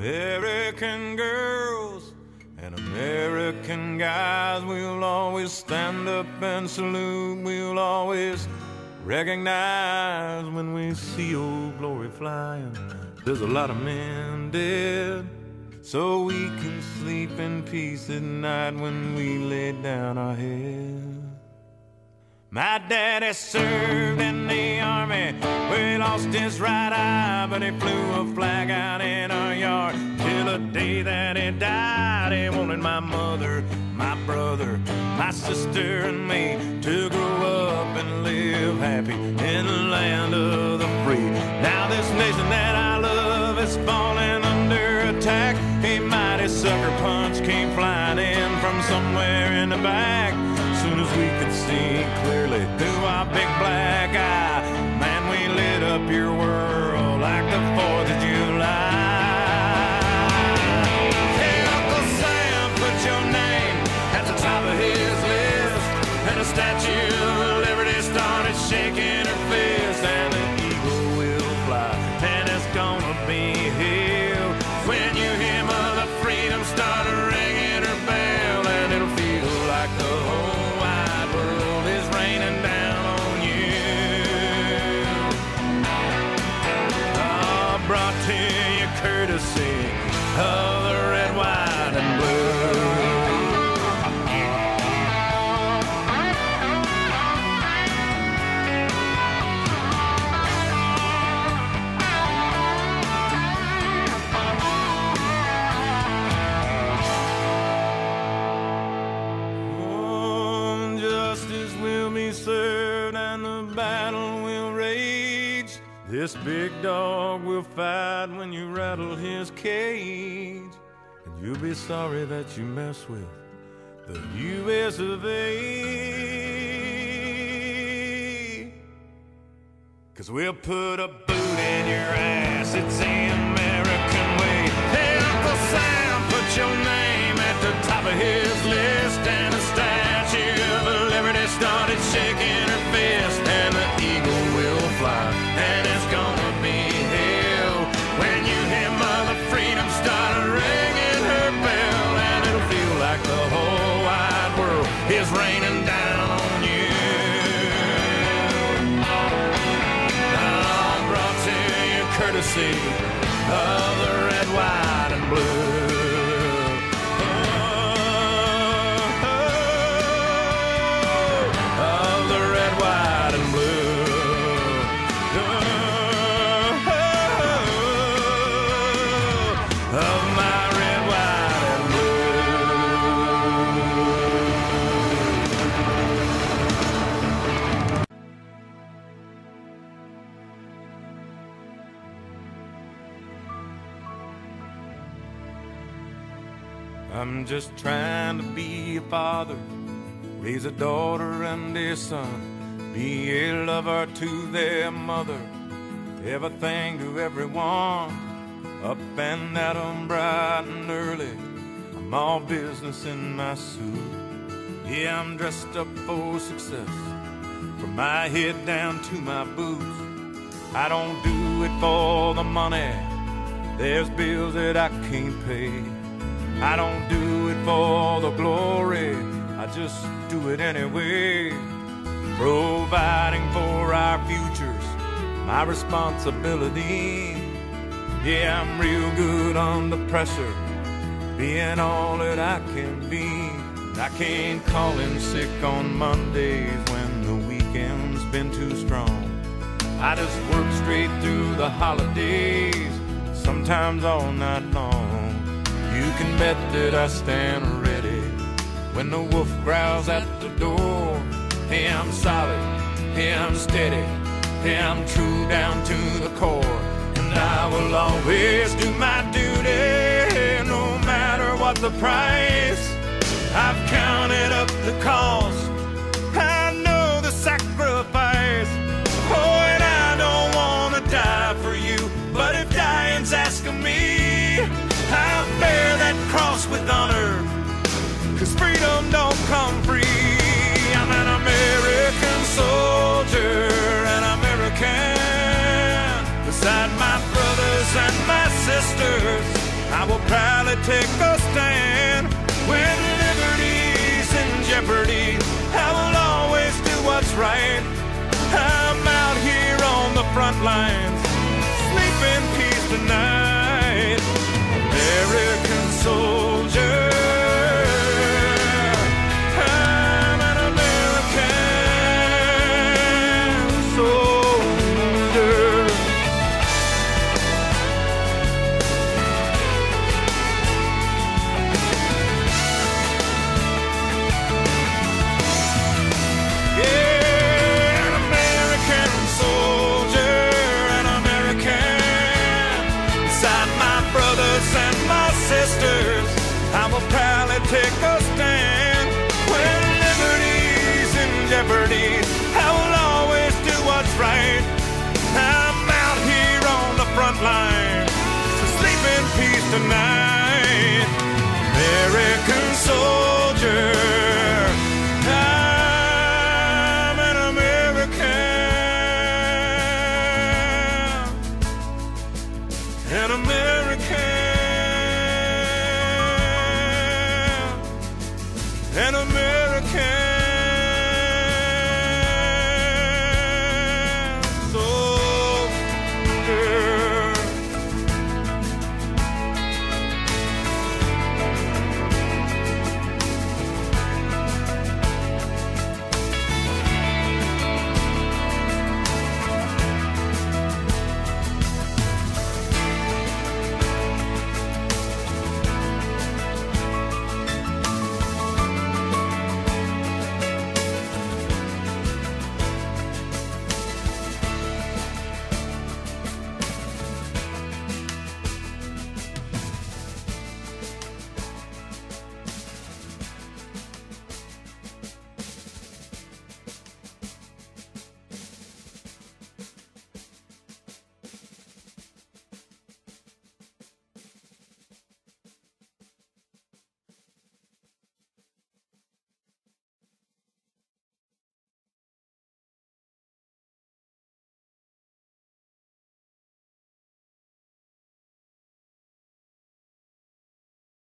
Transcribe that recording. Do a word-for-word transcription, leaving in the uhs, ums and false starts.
American girls and American guys, we'll always stand up and salute. We'll always recognize when we see Old Glory flying. There's a lot of men dead, so we can sleep in peace at night when we lay down our head. My daddy served in the army, where he lost his right eye, but he flew a flag out in our yard till the day that he died. He wanted my mother, my brother, my sister and me to grow up and live happy in the land of the free. Now this nation that I love is falling under attack. A mighty sucker punch came flying in from somewhere in the back. Soon as we could see clearly through our big black eye, man, we lit up your world like the fourth of July. Hey, Uncle Sam put your name at the top of his list, and the Statue of Liberty started shaking her fist, and the eagle will fly, and it's gonna be hell when you hear Mother Freedom start ringing her bell, and it'll feel like the whole raining down on you. Oh, brought to you courtesy of the red, white, and blue. Served and the battle will rage. This big dog will fight when you rattle his cage, and you'll be sorry that you mess with the U S of A. Cause we'll put a boot in your ass, it's the American way. Hey, Uncle Sam put your name at the top of his list, and the Statue of Liberty started shaking her fist, and the eagle will fly, and it's gonna be hell when you hear Mother Freedom start ringing her bell, and it'll feel like the whole wide world is raining down on you. I'm brought to you courtesy of the red, white, and blue. I'm just trying to be a father, raise a daughter and a son, be a lover to their mother, everything to everyone, up and at 'em bright and early. I'm all business in my suit. Yeah, I'm dressed up for success, from my head down to my boots. I don't do it for the money, there's bills that I can't pay. I don't do it for the glory, I just do it anyway. Providing for our futures, my responsibility. Yeah, I'm real good under pressure, being all that I can be. I can't call in sick on Mondays when the weekend's been too strong. I just work straight through the holidays, sometimes all night long. You can bet that I stand ready when the wolf growls at the door. Hey, I'm solid, hey, I'm steady, hey, I'm true down to the core, and I will always do my duty, no matter what the price. I've counted up the cost, I know the sacrifice. Oh, and I don't want to die for you, but if dying's asking me, I'll bear that cross with honor, cause freedom don't come free. I'm an American soldier, an American. Beside my brothers and my sisters, I will proudly take a stand. When liberty's in jeopardy, I will always do what's right. I'm out here on the front lines, sleep in peace tonight. American soldier, I'm an American soldier. Yeah, an American soldier, an American. Beside my brothers and my sisters, I will proudly take a stand. When liberty's in jeopardy, I will always do what's right. I'm out here on the front line, so sleep in peace tonight.